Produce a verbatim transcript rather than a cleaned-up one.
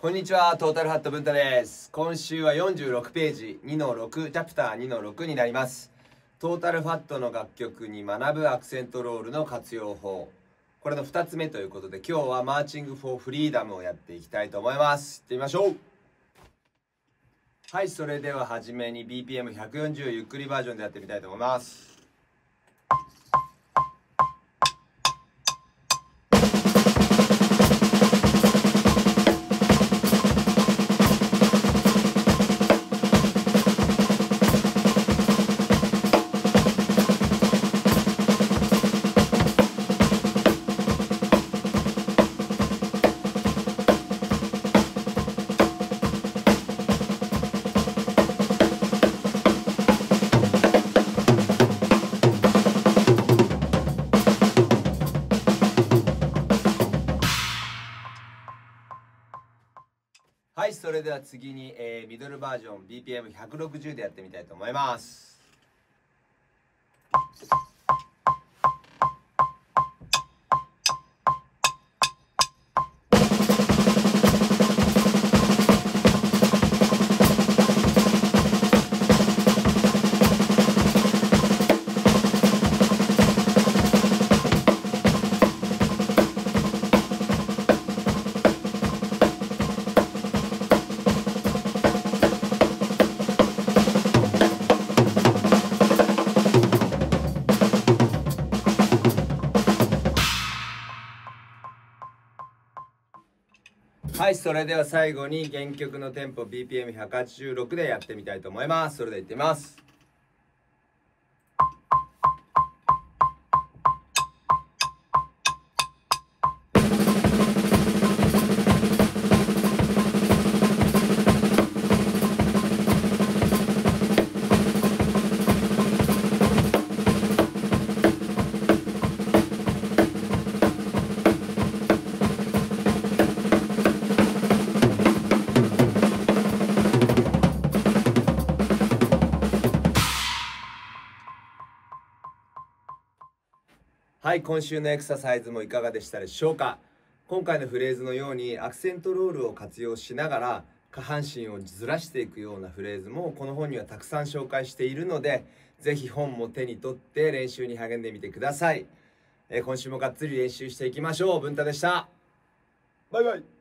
こんにちは、トータルハット文太です。今週はよんじゅうろくページ にのろく チャプター にのろくになります。トータルファットの楽曲に学ぶアクセントロールの活用法、これのふたつめということで、今日はマーチング・フォー・フリーダムをやっていきたいと思います。行ってみましょう。はい、それでは初めに ビーピーエムひゃくよんじゅう ゆっくりバージョンでやってみたいと思います。はい、それでは次に、えー、ミドルバージョン ビーピーエムひゃくろくじゅう でやってみたいと思います。はい、それでは最後に原曲のテンポ ビーピーエムひゃくはちじゅうろく でやってみたいと思います。それではいってみます。はい、今週のエクササイズもいかがでしたでしょうか。今回のフレーズのようにアクセントロールを活用しながら下半身をずらしていくようなフレーズもこの本にはたくさん紹介しているので、ぜひ本も手に取って練習に励んでみてください。えー、今週もがっつり練習していきましょう。文太でした。バイバイ。